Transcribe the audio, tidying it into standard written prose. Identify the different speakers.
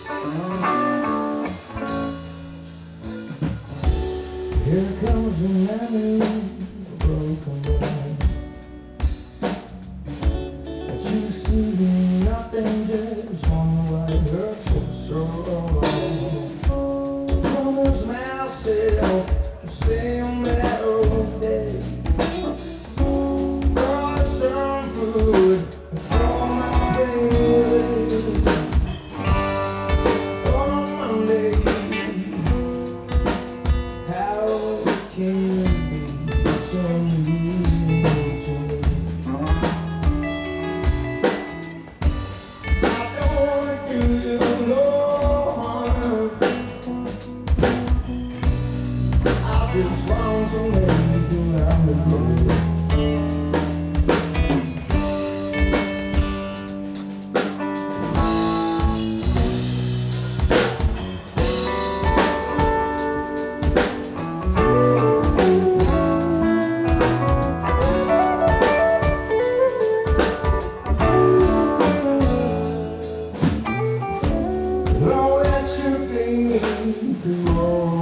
Speaker 1: Here comes the memory of a broken man. But you see nothing, just wonder why it hurts so. Promise myself the same old day. Brought some food for my baby on Monday. How can you be so mean to me? I don't wanna do you no harm. I just want to make you happy. Know that you bring me through all